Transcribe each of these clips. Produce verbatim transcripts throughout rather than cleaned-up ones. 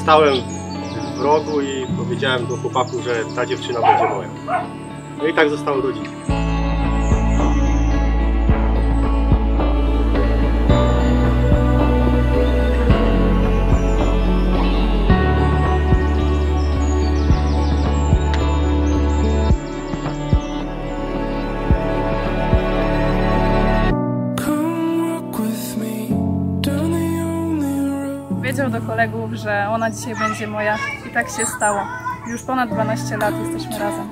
stałem w rogu i powiedziałem do chłopaków, że ta dziewczyna będzie moja. No i tak zostało do dziś. Powiedział do kolegów, że ona dzisiaj będzie moja i tak się stało. Już ponad dwanaście lat jesteśmy razem.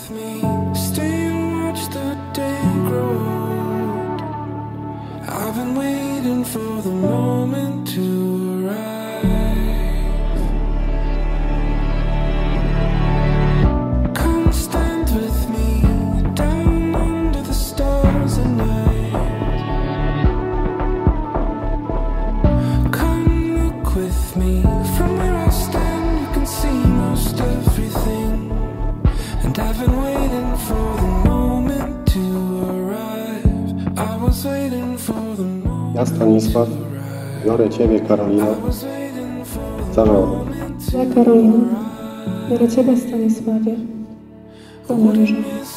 Ja, Stanisław, biorę Ciebie, Karolina, za żonę. Ja, Karolina, biorę Ciebie, Stanisławie, za męża.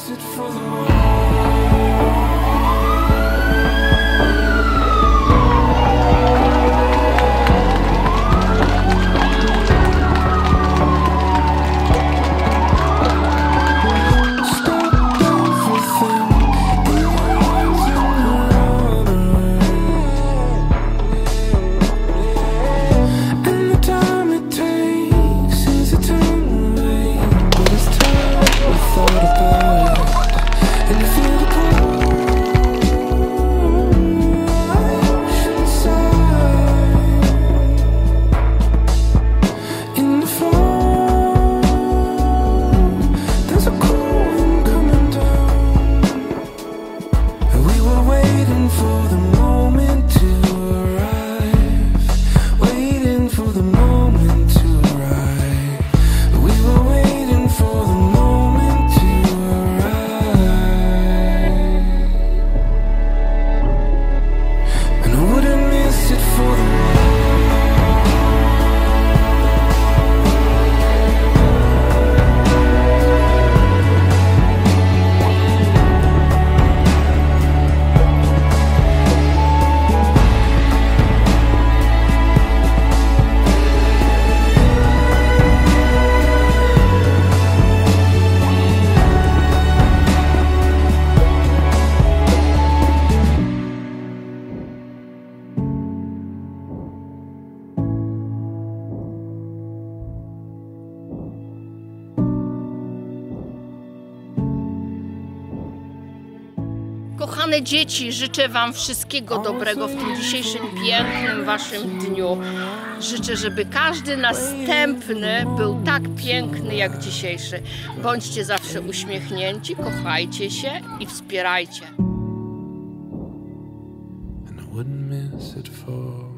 Kochane dzieci, życzę Wam wszystkiego dobrego w tym dzisiejszym pięknym Waszym dniu. Życzę, żeby każdy następny był tak piękny jak dzisiejszy. Bądźcie zawsze uśmiechnięci, kochajcie się i wspierajcie.